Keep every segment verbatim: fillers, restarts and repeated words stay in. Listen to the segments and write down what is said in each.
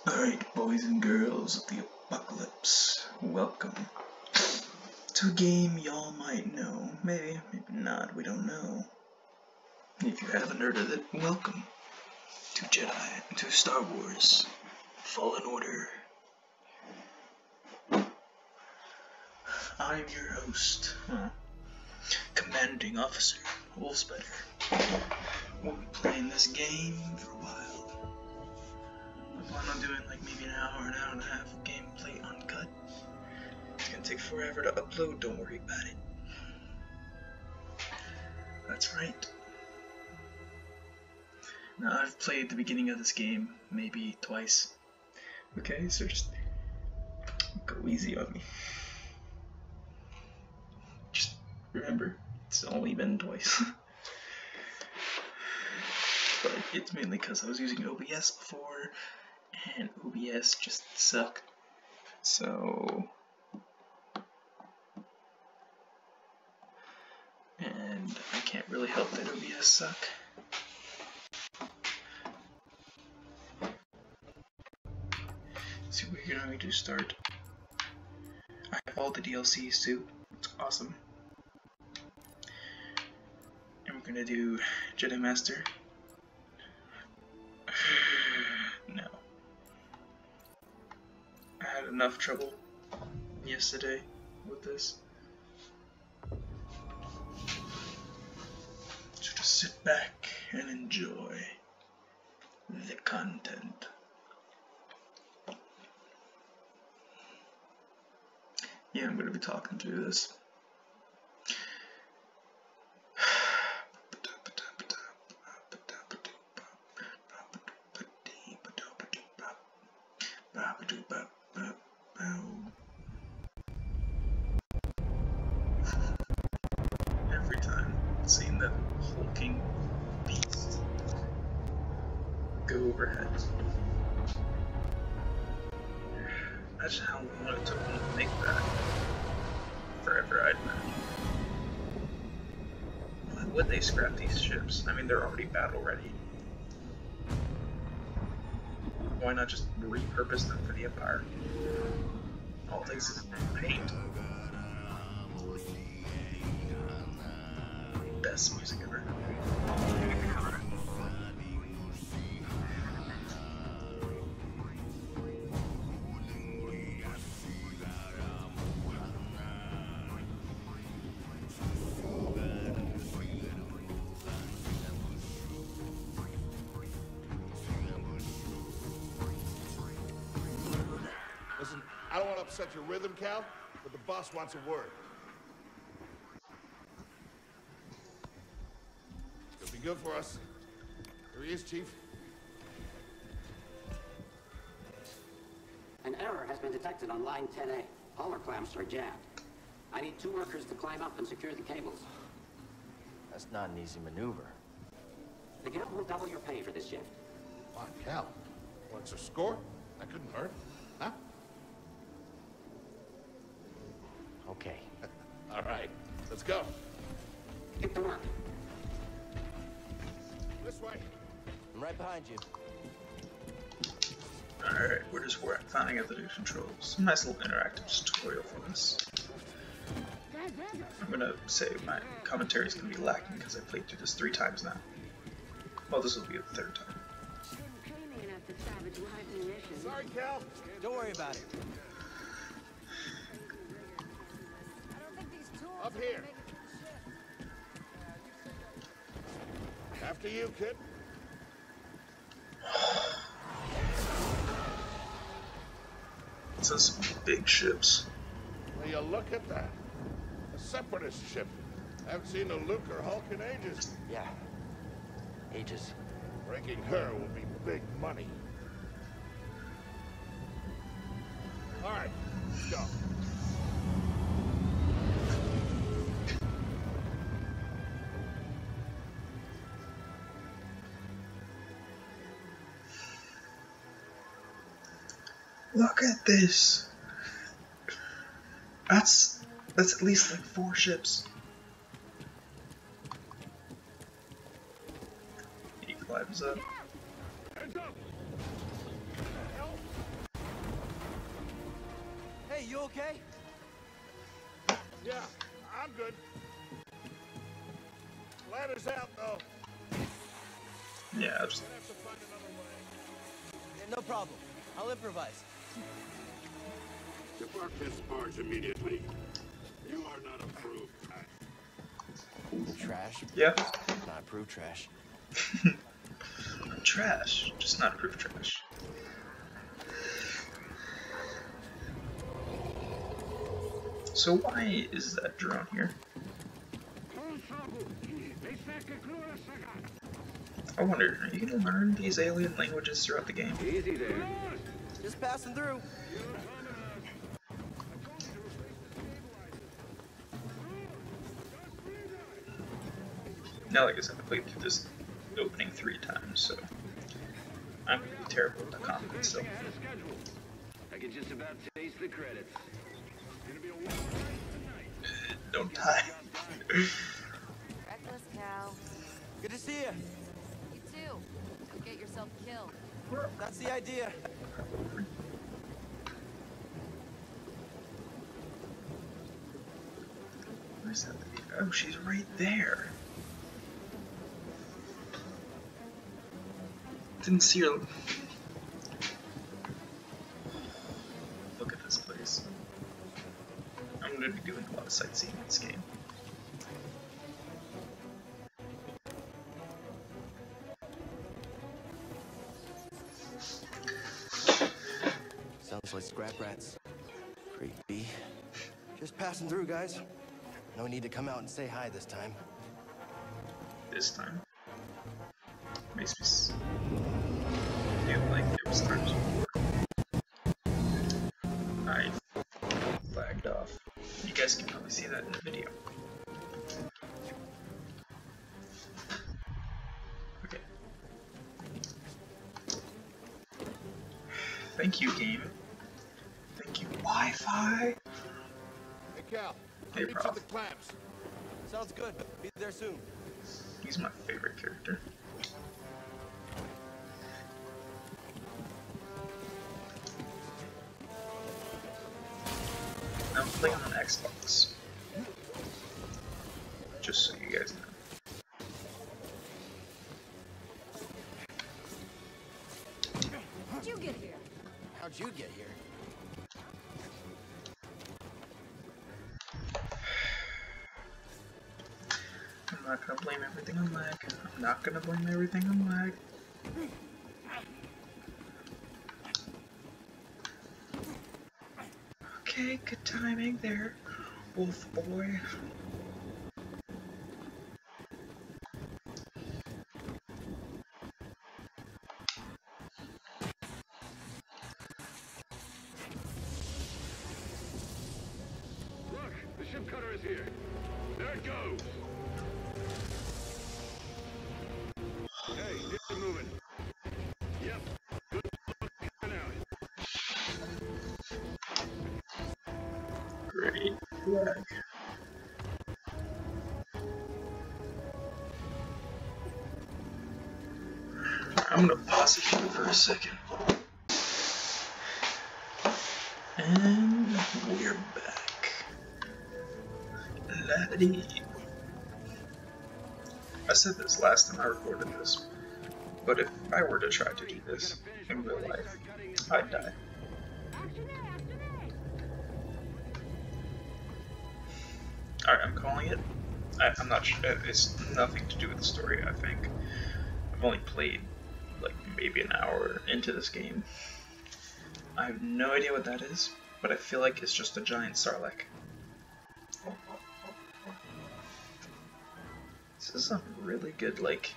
Alright, boys and girls of the apocalypse, welcome to a game y'all might know. Maybe, maybe not, we don't know. If you haven't heard of it, welcome to Jedi, to Star Wars Fallen Order. I'm your host, huh? Commanding Officer Wolfspetter. We'll be playing this game for a while. I plan on doing like maybe an hour, an hour and a half of gameplay uncut. It's gonna take forever to upload, don't worry about it. That's right. Now I've played the beginning of this game maybe twice. Okay, so just go easy on me. Just remember, it's only been twice. But it's mainly because I was using O B S before, and O B S just sucked. So, and I can't really help that O B S suck. So we're going to start. I have all the D L Cs too. It's awesome. And we're gonna do Jedi Master. No. I had enough trouble yesterday with this. So just sit back and enjoy the content. Yeah, I'm gonna be talking through this. Every time seeing that hulking beast go overhead. Imagine how long it took them to make that. Forever, I'd imagine. Why would they scrap these ships? I mean, they're already battle ready. Why not just repurpose them for the Empire? All it takes is paint. Best music ever. Listen, I don't want to upset your rhythm, Cal, but the boss wants a word. It'll be good for us. Here he is, Chief. An error has been detected on line ten A. All our clamps are jammed. I need two workers to climb up and secure the cables. That's not an easy maneuver. The guild will double your pay for this shift. Come on, Cal. What's a score? That couldn't hurt. Huh? Okay. All right. Let's go. Get to work. This way. I'm right behind you. Alright, we're just work, finding out the new controls. Some nice little interactive tutorial for us. I'm gonna say my commentary is gonna be lacking because I played through this three times now. Well, this will be the third time. Sorry, Cal. Don't worry about it. Up here. After you, kid. It's some big ships. Will you look at that? A separatist ship. I haven't seen a Luke or Hulk in ages. Yeah. Ages. Breaking her will be big money. All right, let's go. Look at this. That's that's at least like four ships. He climbs up. Hands up. Help. you okay? Yeah, I'm good. Ladder's out, though. Yeah, I'll just... Gonna have to find another way. Yeah, no problem. I'll improvise. Depart this barge immediately. You are not approved. Trash? Yeah. Not approved trash. Trash, just not approved trash. So why is that drone here? I wonder, are you gonna learn these alien languages throughout the game? Easy there. Just passing through. Now, like I said, I played through this opening three times, so I'm terrible at the combat still. I can just about taste the credits. Don't die. Reckless cow. Good to see you. You too. Don't get yourself killed. That's the idea. Where's that lady? Oh, she's right there. Didn't see her. Look at this place. I'm going to be doing a lot of sightseeing in this game. Sounds like scrap rats. Creepy. Just passing through, guys. No need to come out and say hi this time. This time. Makes me s feel like it was times before. I lagged off. You guys can probably see that in the video. Okay. Thank you, game. Thank you, Wi-Fi. Hey, Cal. Hey, I'll meet you Prof. at the clamps. Sounds good. Be there soon. He's my favorite character. I'm playing on Xbox. Just so you guys know. How'd you get here? How'd you get here? I'm not gonna blame everything on lag. I'm not gonna blame everything on lag. Okay, good timing there, wolf boy. Look, the ship cutter is here. There it goes. Hey, get it moving. Yep. Good looking out. Great flag. I'm gonna pause it here for a second. And we're back. Laddie. I said this last time I recorded this, but if I were to try to do this in real life, I'd die. Alright, I'm calling it. I, I'm not sure. It's nothing to do with the story, I think. I've only played like maybe an hour into this game. I have no idea what that is, but I feel like it's just a giant Sarlacc. This is some really good, like,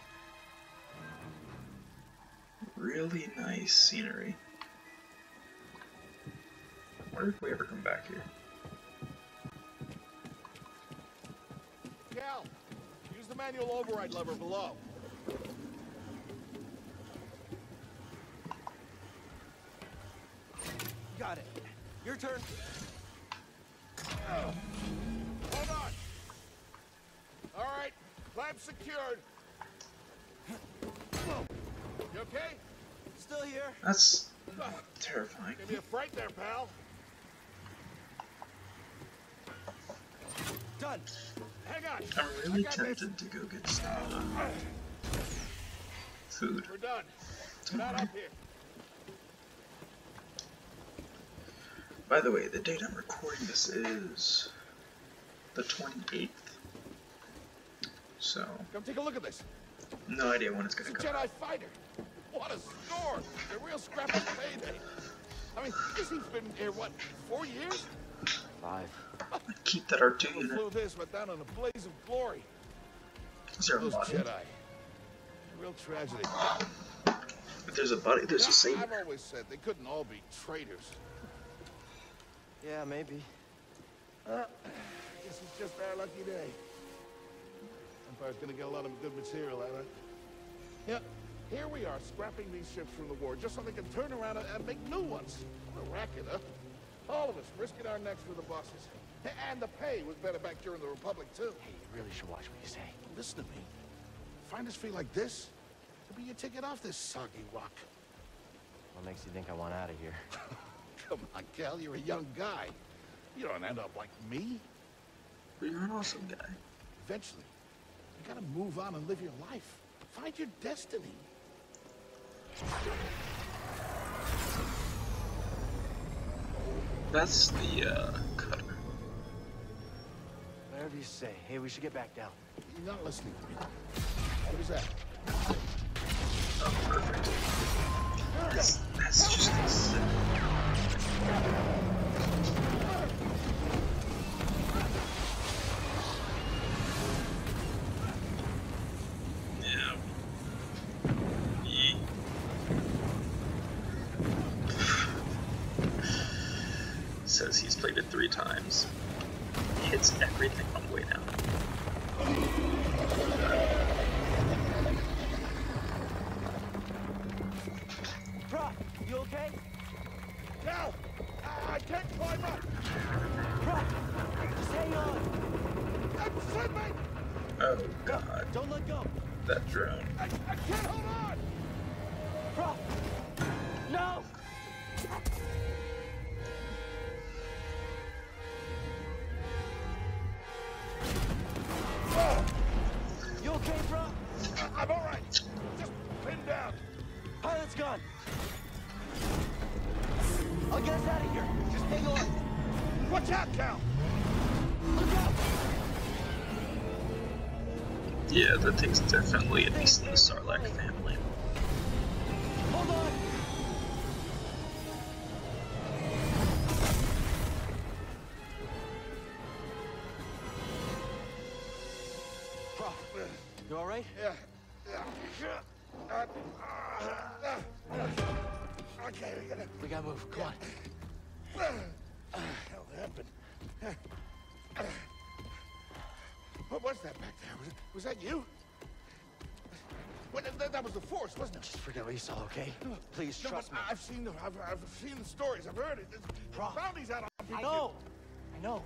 really nice scenery. I wonder if we ever come back here. Cal, use the manual override lever below. Got it. Your turn. Hold on. All right, clamp secured. You okay? Still here. That's terrifying. Give me a fright there, pal. done. Hang on. I'm really I got this. tempted to go get some uh, food. We're done. Get out up here. By the way, the date I'm recording this is the twenty-eighth. So, Come take a look at this. no idea when it's It's gonna a come Jedi out. fighter. What a score! A real scrappy payday. I mean, this thing's been here, what, four years? Five. Keep that R two Whoever unit. blew this went down in a blaze of glory. Is there a Those body? Jedi. A real tragedy. If there's a body, there's a Now, savior. I've always said they couldn't all be traitors. Yeah, maybe. Uh, this is just our lucky day. Empire's gonna get a lot of good material out of it. Yeah, here we are, scrapping these ships from the war, just so they can turn around and, and make new ones. What a racket, huh? All of us risking our necks for the bosses. And the pay was better back during the Republic, too. Hey, you really should watch what you say. Listen to me. Find us free like this, it'll be your ticket off this soggy rock. What makes you think I want out of here? Come on, Cal, you're a young guy. You don't end up like me. But you're an awesome guy. Eventually, you gotta move on and live your life. Find your destiny. That's the uh, cutter. Whatever you say. Hey, we should get back down. You're not listening to me. What is that? Oh, perfect. That's, that's just insane. Yeah. Yeet. Says he's played it three times. Hits everything on the way down. Prof, you okay? Cal! I, I can't climb up! Prof, just hang on. I'm slipping! Oh god, Don't let go. that drone. I, I can't hold on! Prof, no! You okay, Prof? I'm all right. Just pinned down. Pilot's gone. I'll get us out of here. Just hang on. Watch out, Cal! Look out! Yeah, that thing's definitely at least in the Sarlacc family. Hold on. Prof, you all right? Yeah. Yeah. Uh, uh, uh, okay, we gotta... We gotta move. Come on. What the hell happened? What was that back there? Was, it, was that you? Well, that, that was the Force, wasn't it? Just forget what you saw, okay? Please No, trust but me. I've seen the I've, I've seen the stories. I've heard it. There's Prof. bounties out on people. I know. I know.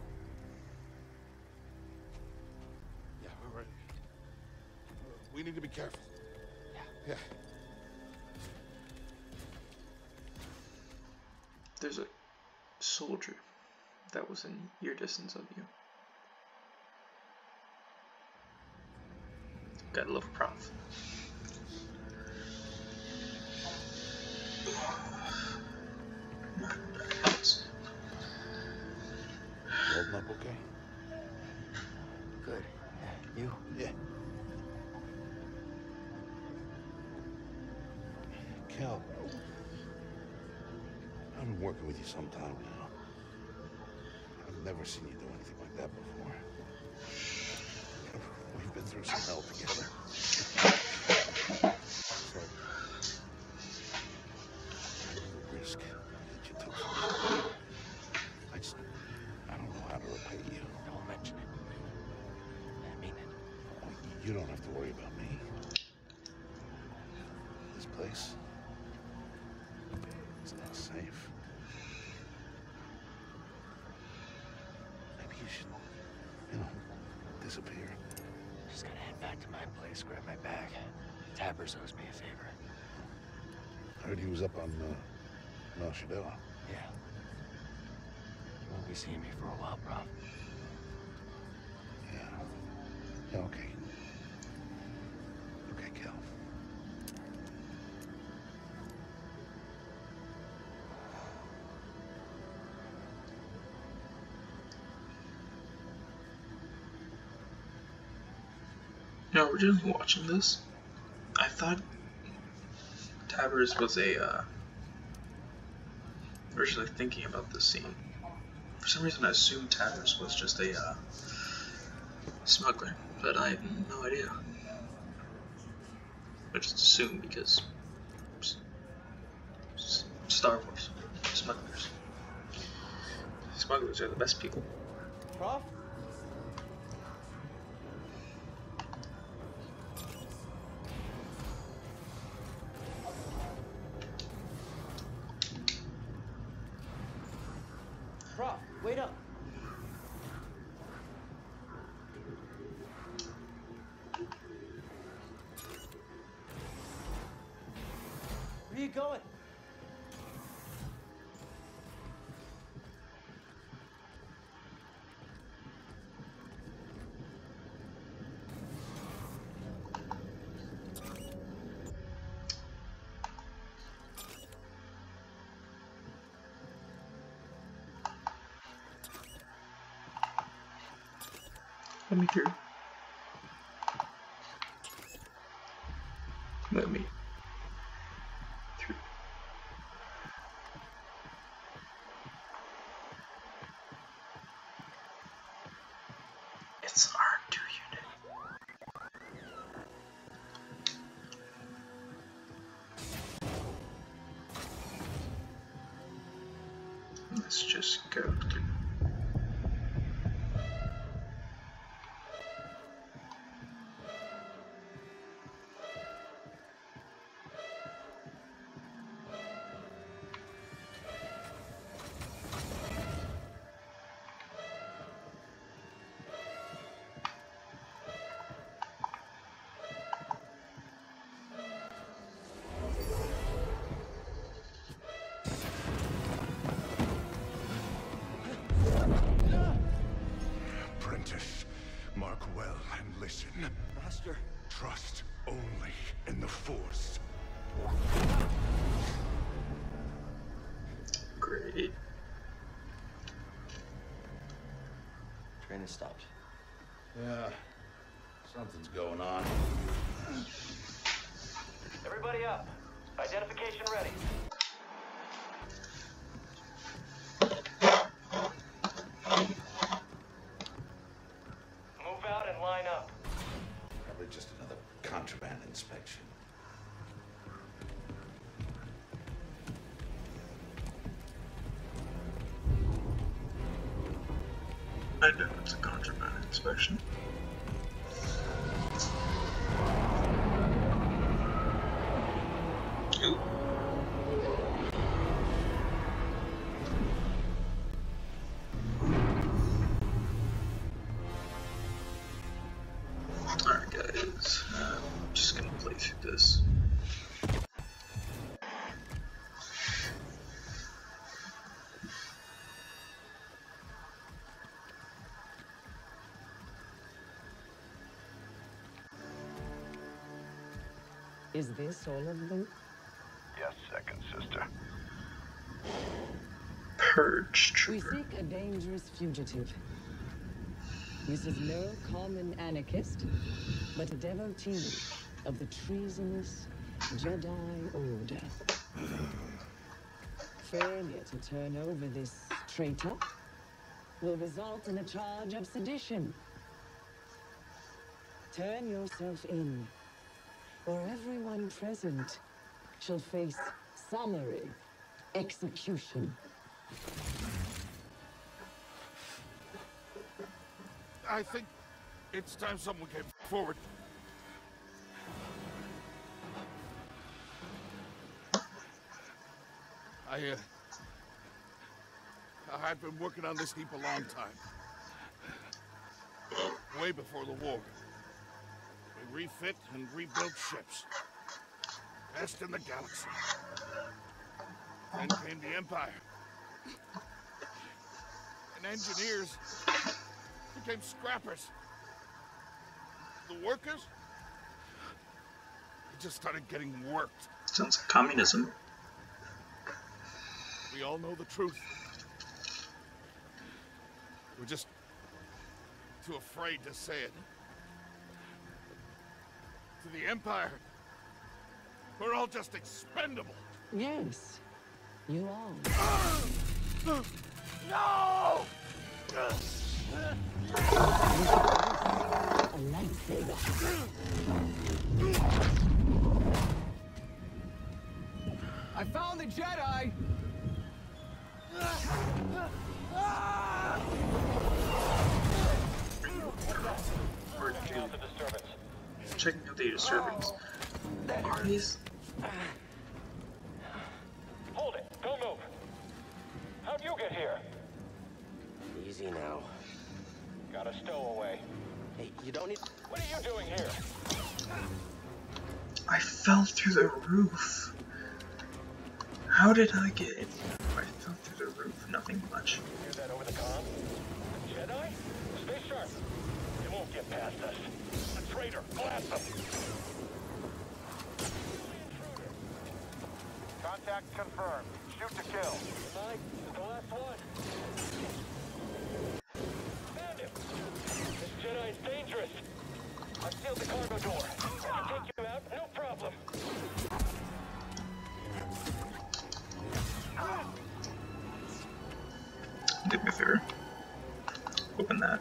Yeah, we're right. We need to be careful. Yeah. Yeah. There's a soldier that was in ear distance of you. Gotta love Prof. Holding up okay? Good. Yeah, you? Yeah. Cal, I've been working with you some time now. I've never seen you do anything like that before. We've been through some hell together. So, the risk that you took for me, I just, I don't know how to repay you. Don't mention it. I mean it. Oh, you don't have to worry about me. This place, it's not safe. Maybe you should, you know, disappear. Just gotta head back to my place, grab my bag. Tappers owes me a favor. I heard he was up on, uh, Mel Shadella. Yeah. You won't be seeing me for a while, Prof. Yeah, okay. Okay, Cal. You know, originally watching this, I thought Tavers was a, uh, originally thinking about this scene. For some reason I assumed Tavers was just a, uh, smuggler, but I had no idea. I just assumed because Star Wars, smugglers. Smugglers are the best people. Prof? Prof, wait up. Where are you going? Let me through. Let me through. It's R two unit. Let's just go through. Mark well and listen. Master. Trust only in the Force. Great. Train has stopped. Yeah, something's going on. Everybody up. Identification ready. Move out and line up. Probably just another contraband inspection. I know it's a contraband inspection. Ooh. Alright guys, uh, I'm just gonna play through this. Is this all of them? Yes, second sister. Purge We trooper. seek a dangerous fugitive. This is no common anarchist, but a devotee of the treasonous Jedi Order. Failure to turn over this traitor will result in a charge of sedition. Turn yourself in, or everyone present shall face summary execution. I think it's time someone came forward. I, uh... I've been working on this heap a long time. Way before the war. We refit and rebuilt ships. Best in the galaxy. Then came the Empire. And engineers became scrappers. the workers, they just started getting worked. Sounds like communism. We all know the truth. We're just too afraid to say it. To the Empire, we're all just expendable. Yes, you are. No! A lightsaber. I found the Jedi! Checking out the disturbance. Parties? Hold it! Don't move! How'd you get here? Easy now. Got a stowaway. Hey, you don't need... What are you doing here? I fell through the roof. How did I get in? I fell through the roof. Nothing much. Hear that over the comm? Jedi? Stay sharp. They won't get past us. A traitor. Blast them. Contact confirmed. Shoot to kill. Tonight is the last one. Found him. This Jedi is dangerous. I've sealed the cargo door. I can take you out, no problem. Do me a favor. Open that.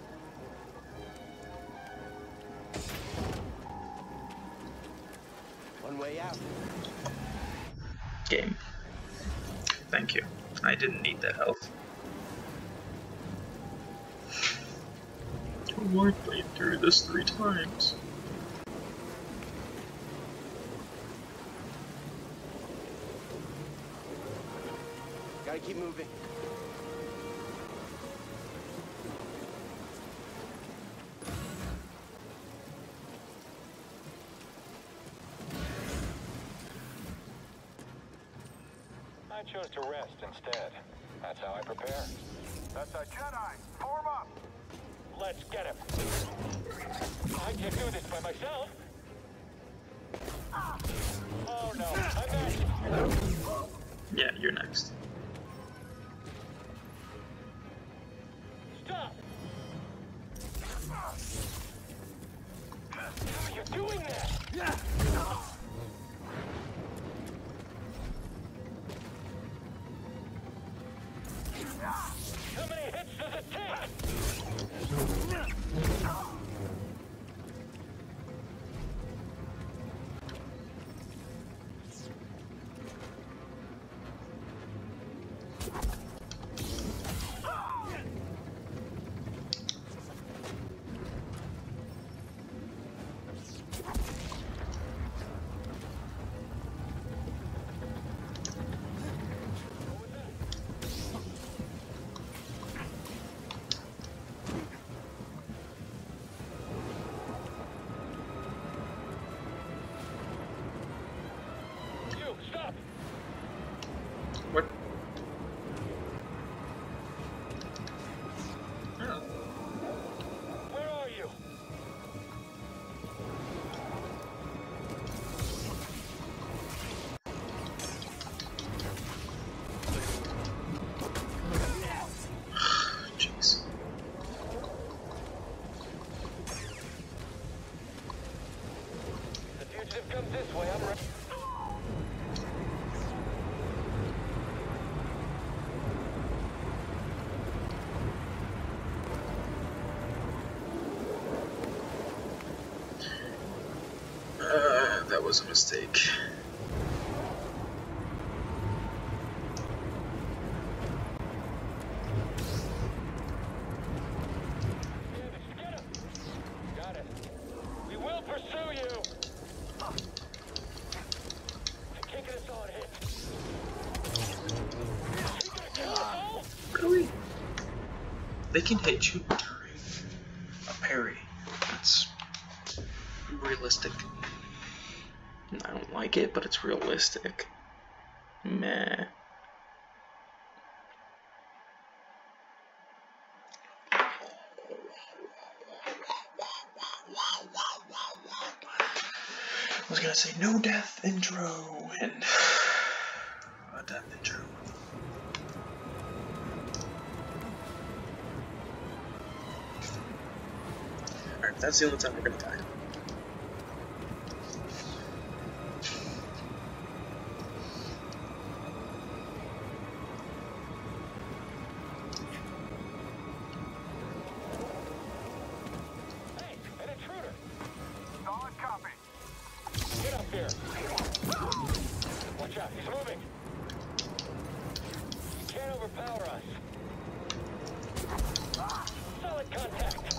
One way out. Game. Thank you. I didn't need that health. Why played through this three times? Gotta keep moving. I chose to rest instead. That's how I prepare. That's a Jedi! Form up! Let's get him! I can't do this by myself! Oh no, I'm back! Yeah, you're next. Stop! You're doing that! How many hits does it take? You, stop! What? Oh. Where are you? Jeez. The fugitive comes this way, I'm ready. Uh, that was a mistake. Get him! Got it. We will pursue you! They're kicking us on hit. You gonna kill us all? Really? They can hit you during a parry. That's realistic. I don't like it, but it's realistic. Meh. was gonna say no death intro and a death intro. Alright, that's the only time we're gonna die. Hey, an intruder! Solid copy. Get up here. Watch out, he's moving. You can't overpower us. Solid contact.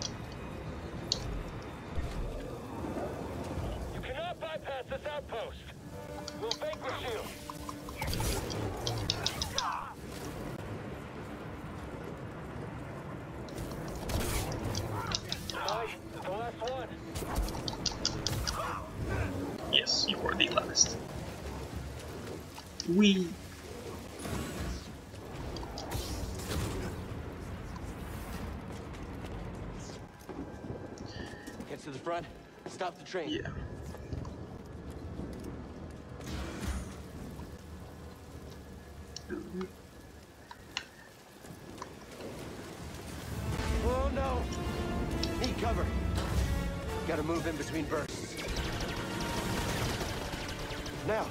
You cannot bypass this outpost. We'll vanquish you. Nice. The last one. Yes, you are the last. We. Get to the front. Stop the train. Yeah. Oh no! Need cover. Gotta move in between bursts. Now.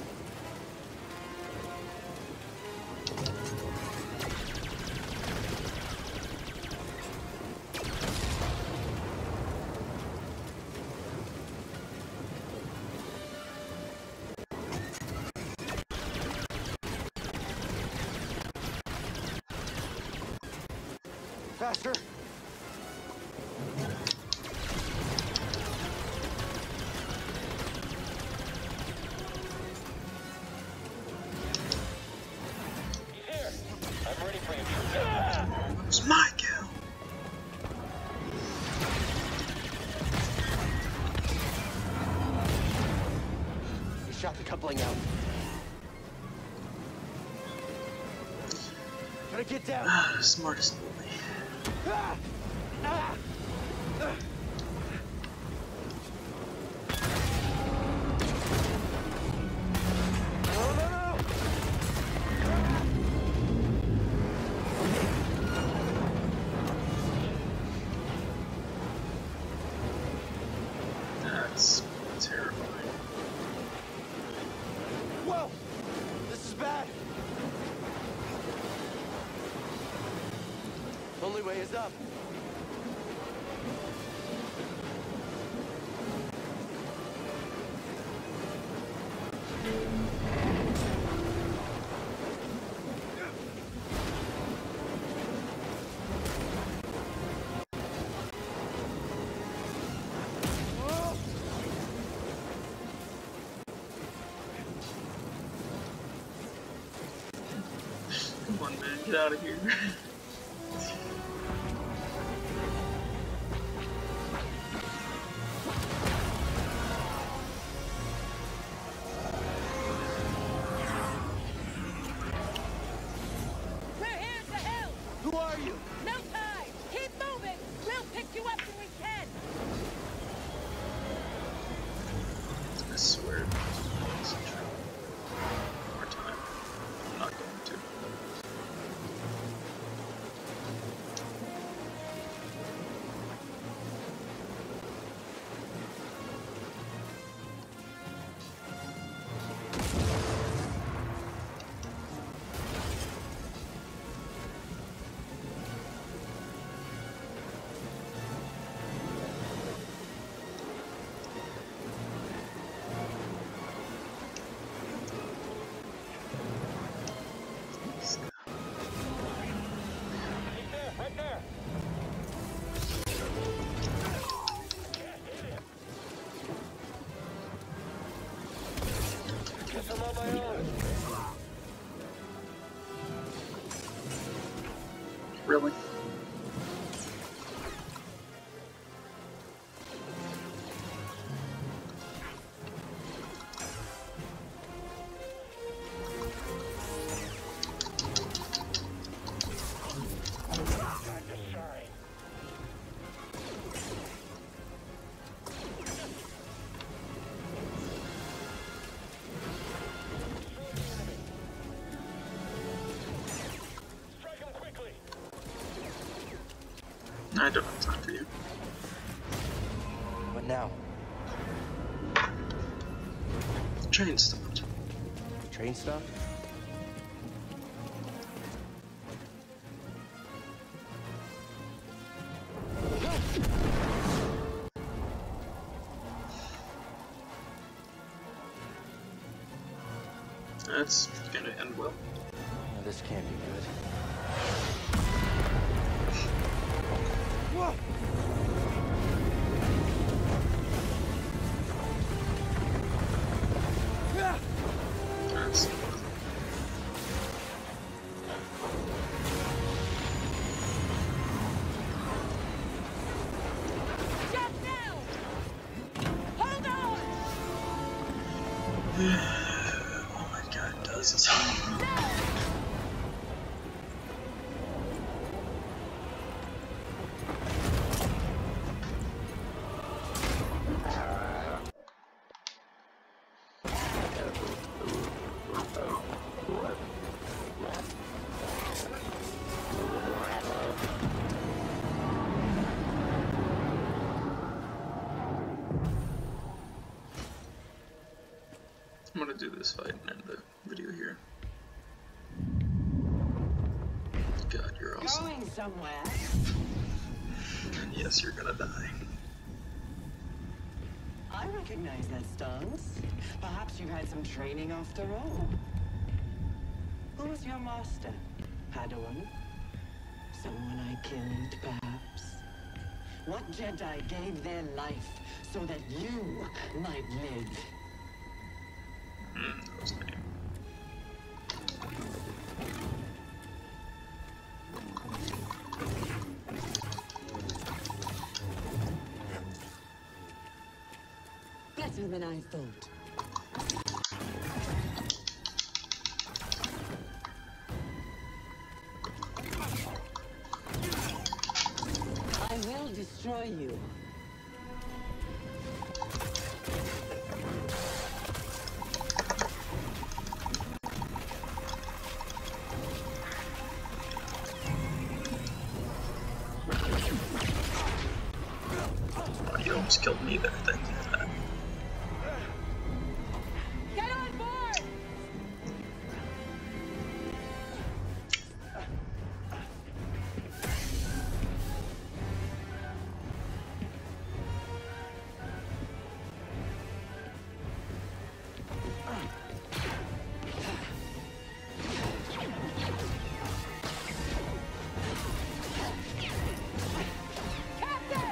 Faster. He's here. I'm ready for you. It's my kill. He shot the coupling out. Gotta get down. Ah, smartest boy. Ah! Ah! Ah! No, no, no! That's terrifying. Whoa! This is bad. Only way is up. Come on, man, get out of here. We're here to help! Who are you? No time! Keep moving! We'll pick you up when we can! I swear. It's true. One more time. I'm not going to. He's there, right there. Guess I'm on my own. Really? Sorry. I don't have time for you. What now? The train stopped. The train stopped? That's gonna end well. No, this can't be good. Whoa! That's Jump now! Hold on! oh my god, it does this. I'm gonna do this fight and end the video here. God, you're awesome. Going somewhere? And yes, you're gonna die. I recognize that stance. Perhaps you had some training after all. Who was your master? Padawan? Someone I killed, perhaps? What Jedi gave their life so that you might live? Hmm, that was lame. Better than I thought. I will destroy you. Oh, you almost killed me there, thank you for that. Get on board! Captain!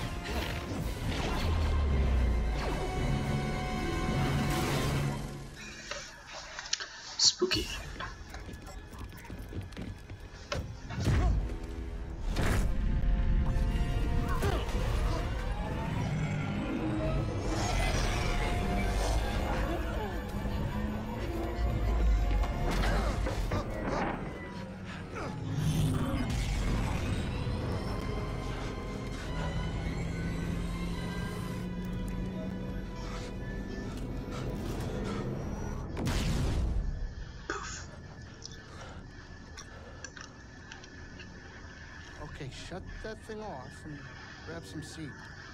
Spooky. Okay, shut that thing off and grab some seed.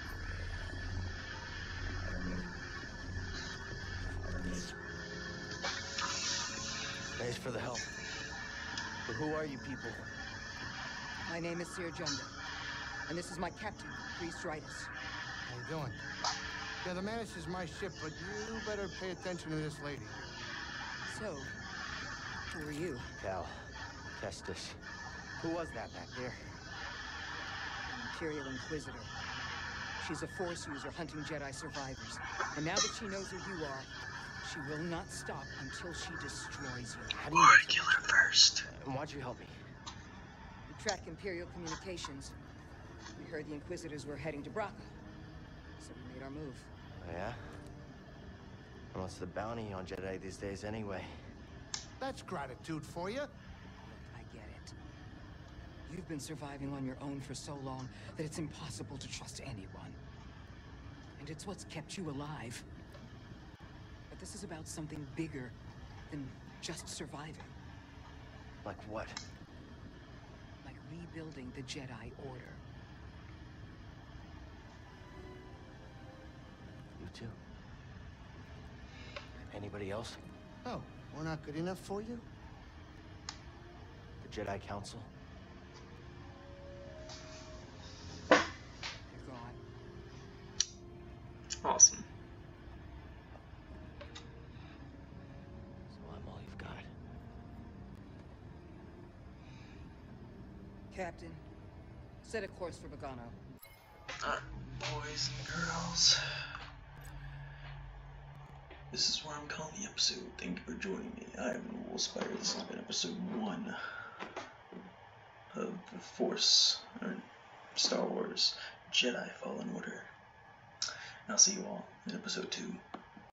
Thanks for the help. But who are you people? My name is Seer Junda, and this is my captain, Priest Ritus. How you doing? Yeah, the Mantis is my ship, but you better pay attention to this lady. So, who are you? Cal. Kestis. Who was that back there? An Imperial Inquisitor. She's a Force user hunting Jedi survivors. And now that she knows who you are, she will not stop until she destroys you. How do you Or know I so kill much? her first. And why'd you help me? We track Imperial communications. We heard the Inquisitors were heading to Braca. So we made our move. Oh, yeah? And what's the bounty on Jedi these days anyway? That's gratitude for you. Look, I get it. You've been surviving on your own for so long that it's impossible to trust anyone. And it's what's kept you alive. But this is about something bigger than just surviving. Like what? Like rebuilding the Jedi Order. too. Anybody else? Oh, we're not good enough for you? The Jedi Council? You're gone. Awesome. So I'm all you've got. Captain, set a course for Bogano. Alright, boys and girls. This is where I'm calling the episode. Thank you for joining me. I am Wolfspider. This has been episode one of The Force, or Star Wars Jedi Fallen Order. And I'll see you all in episode two.